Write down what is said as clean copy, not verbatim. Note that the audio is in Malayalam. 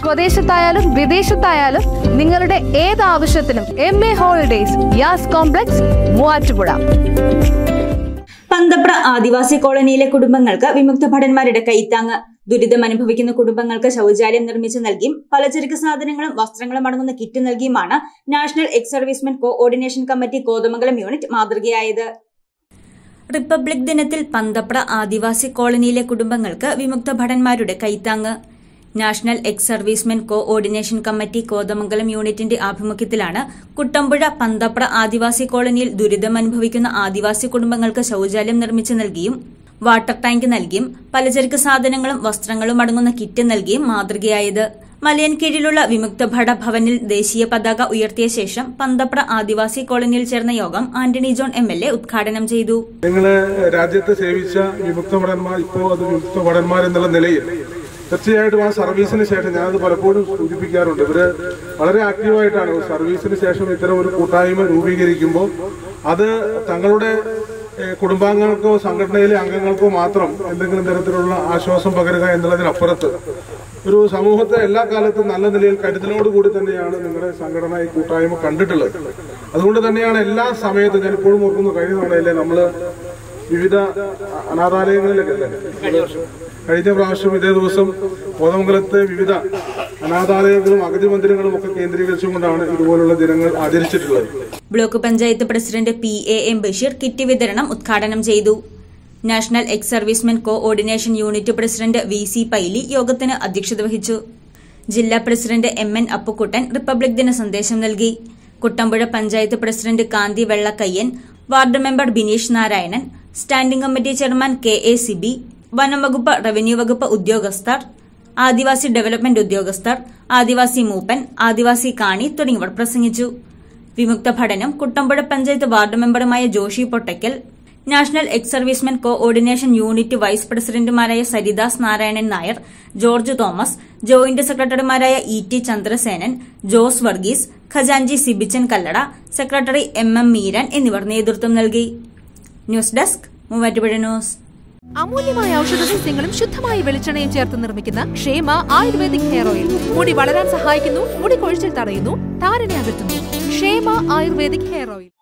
സ്വദേശത്തായാലും വിദേശത്തായാലും നിങ്ങളുടെ ഏത് ആവശ്യത്തിനും MA holidays Yas complex Muvattupuzha. Panthapra adivasi കോളനിയിലെ കുടുംബങ്ങൾക്ക് വിമുക്ത ഭടന്മാരുടെ കൈത്താങ്ങ്. ദുരിതം അനുഭവിക്കുന്ന കുടുംബങ്ങൾക്ക് ശൗചാലയം നിർമ്മിച്ചു നൽകിയും പലചരക്ക് സാധനങ്ങളും വസ്ത്രങ്ങളും അടങ്ങുന്ന കിറ്റ് നൽകിയുമാണ് national ex servicemen coordination committee Kothamangalam unit മാതൃകയായത്. റിപ്പബ്ലിക് ദിനത്തിൽ പന്തപ്ര ആദിവാസി കോളനിയിലെ കുടുംബങ്ങൾക്ക് വിമുക്ത ഭടന്മാരുടെ കൈത്താങ്ങ്. National ex servicemen coordination committee Kothamangalam യൂണിറ്റിന്റെ ആഭിമുഖ്യത്തിലാണ് കുട്ടമ്പുഴ പന്തപ്ര ആദിവാസി കോളനിയിൽ ദുരിതം അനുഭവിക്കുന്ന ആദിവാസി കുടുംബങ്ങൾക്ക് ശൌചാലയം നിർമ്മിച്ചു നൽകിയും വാട്ടർ ടാങ്ക് നൽകിയും പലചരക്ക് സാധനങ്ങളും വസ്ത്രങ്ങളും അടങ്ങുന്ന കിറ്റ് നൽകിയും മാതൃകയായത്. മലയൻകീഴിലുള്ള വിമുക്ത ഭട ഭവനിൽ ദേശീയ പതാക ഉയർത്തിയ ശേഷം പന്തപ്ര ആദിവാസി കോളനിയിൽ ചേർന്ന യോഗം ആന്റണി ജോൺ MLA ഉദ്ഘാടനം ചെയ്തു. നിങ്ങള് രാജ്യത്തെ സേവിച്ച വിമുക്ത ഭടന്മാർ ഇപ്പോൾ അത് വിമുക്ത ഭടന്മാർ എന്നുള്ള നിലയിൽ തീർച്ചയായിട്ടും ആ സർവീസിന് ശേഷം ഞാനത് പലപ്പോഴും സൂചിപ്പിക്കാറുണ്ട്. ഇവര് വളരെ ആക്റ്റീവായിട്ടാണ് സർവീസിന് ശേഷം ഇത്തരം ഒരു കൂട്ടായ്മ രൂപീകരിക്കുമ്പോൾ അത് തങ്ങളുടെ കുടുംബാംഗങ്ങൾക്കോ സംഘടനയിലെ അംഗങ്ങൾക്കോ മാത്രം എന്തെങ്കിലും തരത്തിലുള്ള ആശ്വാസം പകരുക എന്നുള്ളതിനപ്പുറത്ത് ഒരു സമൂഹത്തെ എല്ലാ കാലത്തും നല്ല നിലയിൽ കരുതലോടുകൂടി തന്നെയാണ് നിങ്ങളുടെ സംഘടന ഈ കൂട്ടായ്മ കണ്ടിട്ടുള്ളത്. അതുകൊണ്ട് തന്നെയാണ് എല്ലാ സമയത്തും ഞാൻ ഇപ്പോഴും ഓർക്കുന്നു, കഴിഞ്ഞ തവണയല്ലേ നമ്മള് വിവിധ അനാഥാലയങ്ങളിലൊക്കെ കഴിഞ്ഞ പ്രാവശ്യം ഇതേ ദിവസം കോതമംഗലത്തെ വിവിധ അനാഥാലയങ്ങളും അഗതി മന്ദിരങ്ങളും ഒക്കെ കേന്ദ്രീകരിച്ചുകൊണ്ടാണ് ഇതുപോലുള്ള ദിനങ്ങൾ ആചരിച്ചിട്ടുള്ളത്. Block panchayat president PAM Basheer kit വിതരണം ഉദ്ഘാടനം ചെയ്തു. National ex servicemen coordination unit president VC Paily യോഗത്തിന് അധ്യക്ഷത വഹിച്ചു. ജില്ലാ പ്രസിഡന്റ് MN അപ്പുക്കുട്ടൻ റിപ്പബ്ലിക് ദിന സന്ദേശം നൽകി. Kuttampuzha panchayat president Kanthi Vellakkayyan, ward member Bineesh Narayanan, standing committee chairman KA Sibi, വനം വകുപ്പ്, റവന്യൂ വകുപ്പ് ഉദ്യോഗസ്ഥർ, ആദിവാസി ഡെവലപ്മെന്റ് ഉദ്യോഗസ്ഥർ, ആദിവാസി മൂപ്പൻ, ആദിവാസി കാണി തുടങ്ങിയവർ പ്രസംഗിച്ചു. വിമുക്ത ഭടനും കുട്ടമ്പുഴ പഞ്ചായത്ത് വാർഡ് മെമ്പറുമായ Joshy Pottakkal, national ex servicemen coordination unit vice പ്രസിഡന്റുമാരായ Saridas Narayanan Nair, George Thomas, joint സെക്രട്ടറിമാരായ ET ചന്ദ്രസേനൻ, ജോസ് വർഗീസ്, ഖജാൻജി സിബിച്ചൻ കല്ലട, സെക്രട്ടറി MM മീരാൻ എന്നിവർ നേതൃത്വം നൽകി. News desk Muvattupuzha news. അമൂല്യമായ ഔഷധസസ്യങ്ങളും ശുദ്ധമായ വെളിച്ചെണ്ണയും ചേർത്ത് നിർമ്മിക്കുന്ന ക്ഷേമ ആയുർവേദിക് ഹെയർ ഓയിൽ മുടി വളരാൻ സഹായിക്കുന്നു, മുടി കൊഴിച്ചിൽ തടയുന്നു, താരനെ അകറ്റുന്നു. ക്ഷേമ ആയുർവേദിക് ഹെയർ ഓയിൽ.